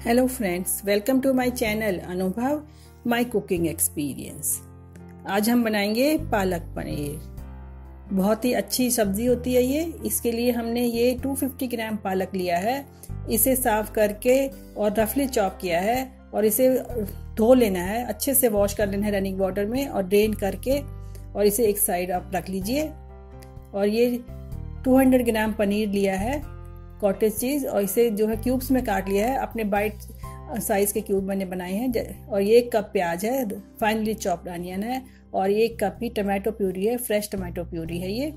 Hello friends, welcome to my channel Anubhav my cooking experience. आज हम बनाएंगे पालक पनीर। बहुत ही अच्छी सब्जी होती है ये। इसके लिए हमने ये 250 ग्राम पालक लिया है। इसे साफ करके और रफली चॉप किया है और इसे धो लेना है, अच्छे से वॉश कर लेना है रनिंग वाटर में और ड्रेन करके, और इसे एक साइड आप रख लीजिए। और ये 200 ग्राम पनीर लिया है, कॉटेज चीज, और इसे जो है क्यूब्स में काट लिया है। अपने बाइट साइज के क्यूब मैंने बनाए हैं। और ये 1 कप प्याज है, फाइनली चॉप्ड अनियन है, और ये 1 कप ही टमाटो प्यूरी है, फ्रेश टमाटो प्यूरी है ये।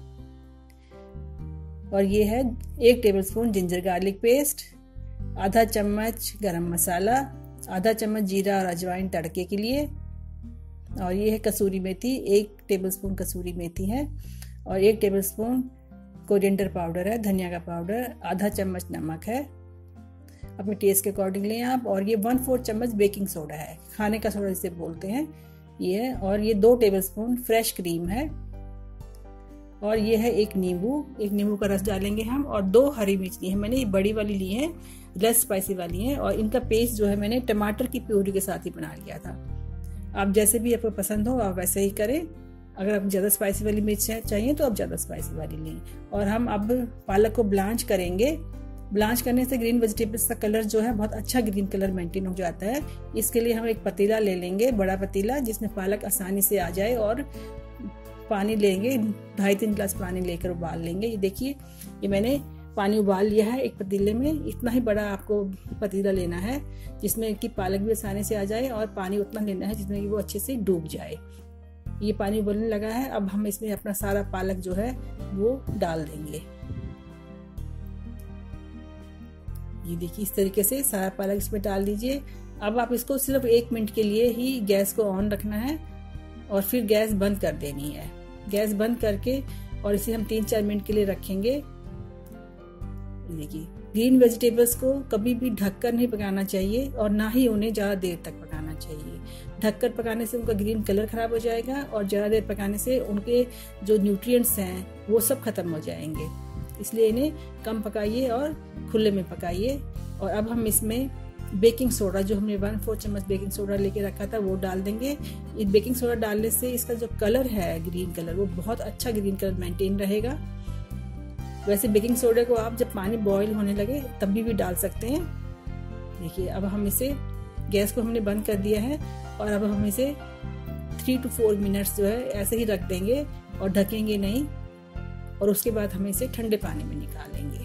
और ये है 1 टेबलस्पून जिंजर गार्लिक पेस्ट, आधा चम्मच गरम मसाला, आधा चम्मच जीरा और अजवाइन तड़के के लिए, और ये है कसूरी मेथी, 1 टेबलस्पून कसूरी मेथी है, और 1 टेबलस्पून कोरिएंडर पाउडर है, धनिया का पाउडर, आधा चम्मच नमक है, अपने टेस्ट के अकॉर्डिंग लें आप। और ये 1/4 चम्मच बेकिंग सोडा है, खाने का सोडा जिसे बोलते हैं ये है। और ये 2 टेबलस्पून फ्रेश क्रीम है, और ये है एक नींबू का रस डालेंगे हम, और 2 हरी मिर्च ली है मैंने, ये बड़ी वाली ली है, लेस स्पाइसी वाली है। और इनका पेस्ट जो है मैंने टमाटर की प्यूरी के साथ ही बना लिया था। आप जैसे भी आपको पसंद हो आप वैसे ही करें। अगर आप ज़्यादा स्पाइसी वाली मिर्च चाहिए तो आप ज़्यादा स्पाइसी वाली लें। और हम अब पालक को ब्लांच करेंगे। ब्लांच करने से ग्रीन वेजिटेबल्स का कलर जो है बहुत अच्छा ग्रीन कलर मेंटेन हो जाता है। इसके लिए हम एक पतीला ले लेंगे, बड़ा पतीला, जिसमें पालक आसानी से आ जाए, और पानी लेंगे, 2.5-3 गिलास पानी लेकर उबाल लेंगे। ये देखिए, ये मैंने पानी उबाल लिया है एक पतीले में। इतना ही बड़ा आपको पतीला लेना है जिसमें कि पालक भी आसानी से आ जाए, और पानी उतना लेना है जिसमें कि वो अच्छे से डूब जाए। ये पानी उबलने लगा है, अब हम इसमें अपना सारा पालक जो है वो डाल देंगे। ये देखिए, इस तरीके से सारा पालक इसमें डाल दीजिए। अब आप इसको सिर्फ 1 मिनट के लिए ही गैस को ऑन रखना है, और फिर गैस बंद कर देनी है। गैस बंद करके और इसे हम 3-4 मिनट के लिए रखेंगे। देखिए, ग्रीन वेजिटेबल्स को कभी भी ढककर नहीं पकाना चाहिए, और ना ही उन्हें ज़्यादा देर तक पकाना चाहिए। ढककर पकाने से उनका ग्रीन कलर खराब हो जाएगा, और ज़्यादा देर पकाने से उनके जो न्यूट्रिएंट्स हैं वो सब खत्म हो जाएंगे। इसलिए इन्हें कम पकाइए और खुले में पकाइए। और अब हम इसमें बेकिंग सोडा, जो हमने 1/4 चम्मच बेकिंग सोडा लेके रखा था, वो डाल देंगे। इस बेकिंग सोडा डालने से इसका जो कलर है ग्रीन कलर, वो बहुत अच्छा ग्रीन कलर मेंटेन रहेगा। वैसे बेकिंग सोडा को आप जब पानी बॉईल होने लगे तभी भी डाल सकते हैं। देखिए, अब हम इसे, गैस को हमने बंद कर दिया है, और अब हम इसे 3 to 4 मिनट्स जो है ऐसे ही रख देंगे और ढकेंगे नहीं। और उसके बाद हम इसे ठंडे पानी में निकालेंगे।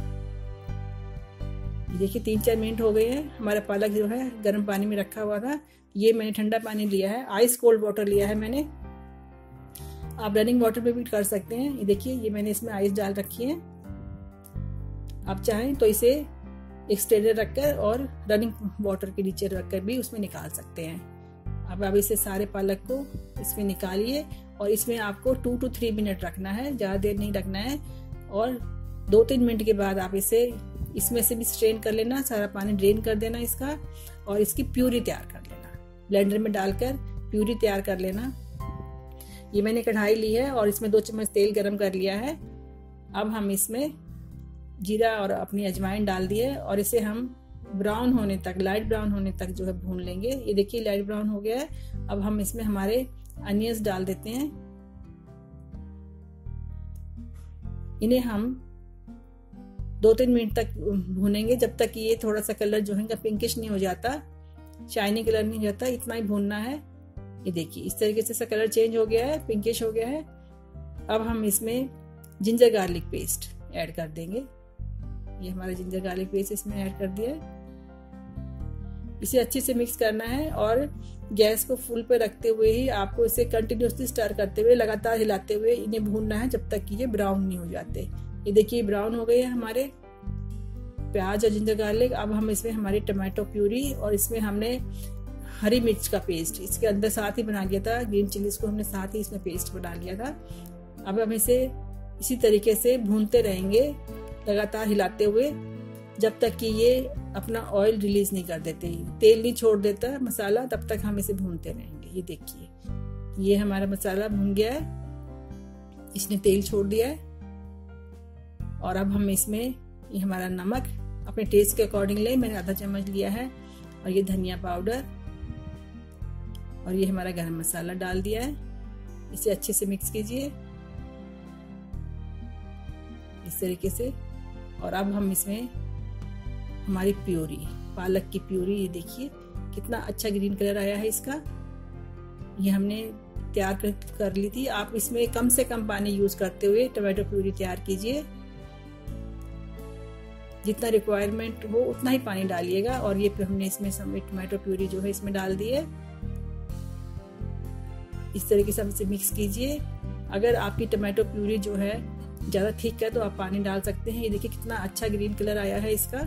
देखिए, 3-4 मिनट हो गए हैं। हमारा पालक जो है गर्म पानी में रखा हुआ था, ये मैंने ठंडा पानी लिया है, आइस कोल्ड वाटर लिया है मैंने। आप रनिंग वाटर में भी कर सकते हैं। ये देखिए, ये मैंने इसमें आइस डाल रखी है। आप चाहें तो इसे एक स्ट्रेनर रखकर और रनिंग वाटर के नीचे रखकर भी उसमें निकाल सकते हैं। अब आप इसे सारे पालक को इसमें निकालिए, और इसमें आपको 2 to 3 मिनट रखना है, ज़्यादा देर नहीं रखना है। और 2-3 मिनट के बाद आप इसे इसमें से भी स्ट्रेन कर लेना, सारा पानी ड्रेन कर देना इसका, और इसकी प्यूरी तैयार कर लेना। ब्लेंडर में डालकर प्यूरी तैयार कर लेना। ये मैंने कढ़ाई ली है और इसमें 2 चम्मच तेल गरम कर लिया है। अब हम इसमें जीरा और अपनी अजवाइन डाल दिए, और इसे हम ब्राउन होने तक, लाइट ब्राउन होने तक जो है भून लेंगे। ये देखिए, लाइट ब्राउन हो गया है। अब हम इसमें हमारे अनियंस डाल देते हैं। इन्हें हम 2-3 मिनट तक भूनेंगे, जब तक कि ये थोड़ा सा कलर जो है पिंकिश नहीं हो जाता, शाइनी कलर नहीं हो जाता, इतना ही भूनना है। ये देखिए, इस तरीके से इसका कलर चेंज हो गया है, पिंकिश हो गया है। अब हम इसमें जिंजर गार्लिक पेस्ट ऐड कर देंगे। ये हमारा जिंजर गार्लिक पेस्ट इसमें ऐड कर दिया है। इसे अच्छे से मिक्स करना है, और गैस को फुल पे रखते हुए ही आपको इसे कंटिन्यूसली स्टर करते हुए, लगातार हिलाते हुए इन्हें भूनना है जब तक कि ये ब्राउन नहीं हो जाते। ये देखिए, ब्राउन हो गए हैं हमारे प्याज और जिंजर गार्लिक। अब हम इसमें हमारी टमाटो प्यूरी, और इसमें हमने हरी मिर्च का पेस्ट इसके अंदर साथ ही बना लिया था, ग्रीन चिलीज को हमने साथ ही इसमें पेस्ट बना लिया था। अब हम इसे इसी तरीके से भूनते रहेंगे, लगातार हिलाते हुए, जब तक कि ये अपना ऑयल रिलीज नहीं कर देते, तेल नहीं छोड़ देता मसाला, तब तक हम इसे भूनते रहेंगे। ये देखिए, ये हमारा मसाला भून गया है, इसने तेल छोड़ दिया है। और अब हम इसमें ये हमारा नमक अपने टेस्ट के अकॉर्डिंग लें। मैंने आधा चम्मच लिया है। और ये धनिया पाउडर और ये हमारा गरम मसाला डाल दिया है। इसे अच्छे से मिक्स कीजिए इस तरीके से। और अब हम इसमें हमारी प्यूरी, पालक की प्यूरी, ये देखिए कितना अच्छा ग्रीन कलर आया है इसका। ये हमने तैयार कर ली थी। आप इसमें कम से कम पानी यूज करते हुए टमाटो प्यूरी तैयार कीजिए। जितना रिक्वायरमेंट हो उतना ही पानी डालिएगा। और ये हमने इसमें टमाटो प्यूरी जो है इसमें डाल दी है। इस तरीके से इसे मिक्स कीजिए। अगर आपकी टमाटो प्यूरी जो है ज्यादा थिक है तो आप पानी डाल सकते हैं। ये देखिए कितना अच्छा ग्रीन कलर आया है इसका।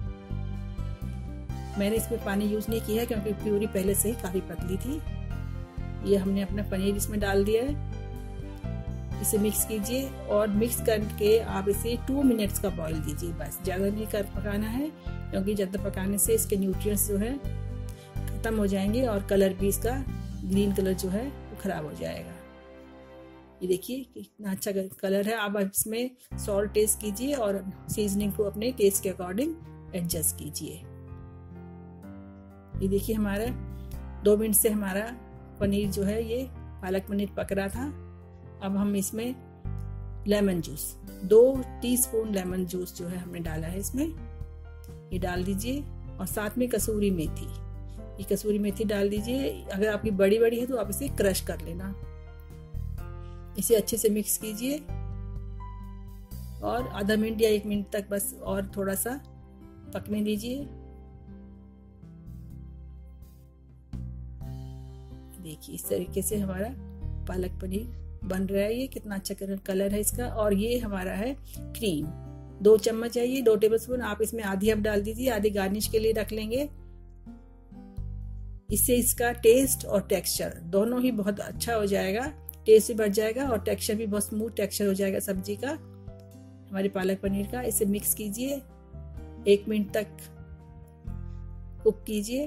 मैंने इसमें पानी यूज नहीं किया है क्योंकि प्यूरी पहले से ही काफी पतली थी। ये हमने अपना पनीर इसमें डाल दिया है। इसे मिक्स कीजिए और मिक्स करके आप इसे 2 मिनट्स का बॉईल दीजिए। बस ज्यादा नहीं कर पकाना है क्योंकि ज्यादा पकाने से इसके न्यूट्रिएंट्स जो है खत्म हो जाएंगे और कलर भी इसका ग्रीन कलर जो है वो खराब हो जाएगा। ये देखिए कितना अच्छा कलर है। आप इसमें सॉल्ट टेस्ट कीजिए और सीजनिंग को अपने टेस्ट के अकॉर्डिंग एडजस्ट कीजिए। ये देखिए हमारा 2 मिनट से हमारा पनीर जो है ये पालक पनीर पक रहा था। अब हम इसमें lemon juice, 2 teaspoon lemon juice जो है हमने डाला है इसमें, ये डाल दीजिए। और साथ में कसूरी मेथी, ये कसूरी मेथी डाल दीजिए। अगर आपकी बड़ी बड़ी है तो आप इसे क्रश कर लेना। इसे अच्छे से मिक्स कीजिए और आधा मिनट या 1 मिनट तक बस और थोड़ा सा पकने दीजिए। देखिए इस तरीके से हमारा पालक पनीर बन रहा है। ये कितना अच्छा कलर है इसका। और ये हमारा है क्रीम, 2 चम्मच है ये, 2 टेबलस्पून। आप इसमें आधी अब डाल दीजिए, आधी गार्निश के लिए रख लेंगे। इससे इसका टेस्ट और टेक्सचर दोनों ही बहुत अच्छा हो जाएगा। टेस्ट भी बढ़ जाएगा और टेक्सचर भी बहुत स्मूथ टेक्सचर हो जाएगा सब्जी का, हमारे पालक पनीर का। इसे मिक्स कीजिए, 1 मिनट तक कुक कीजिए।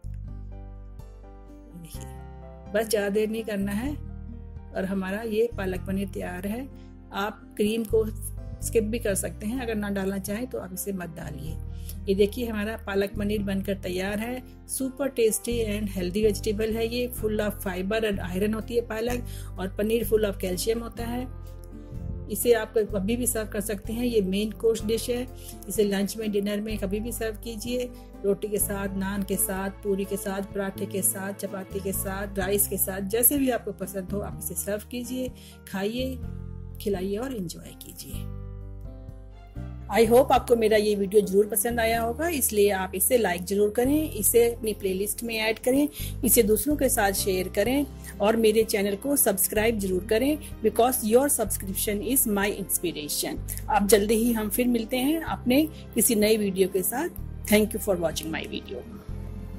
बस ज्यादा देर नहीं करना है और हमारा ये पालक पनीर तैयार है। आप क्रीम को स्किप भी कर सकते हैं, अगर ना डालना चाहें तो आप इसे मत डालिए। ये देखिए हमारा पालक पनीर बनकर तैयार है। Super tasty and healthy vegetable है ये। Full of fibre and iron होती है पालक, और पनीर फुल ऑफ कैल्शियम होता है। इसे आप कभी भी सर्व कर सकते हैं। ये मेन कोर्स डिश है। इसे लंच में, डिनर में कभी भी सर्व कीजिए, रोटी के साथ, नान के साथ, पूरी के साथ, पराठे के साथ, चपाती के साथ, राइस के साथ, जैसे भी आपको पसंद हो आप इसे सर्व कीजिए, खाइए, खिलाइए और एंजॉय कीजिए। आई होप आपको मेरा ये वीडियो जरूर पसंद आया होगा, इसलिए आप इसे लाइक जरूर करें, इसे अपनी प्लेलिस्ट में ऐड करें, इसे दूसरों के साथ शेयर करें और मेरे चैनल को सब्सक्राइब जरूर करें, because your subscription is my inspiration. आप जल्दी ही हम फिर मिलते हैं अपने किसी नए वीडियो के साथ। Thank you for watching my video.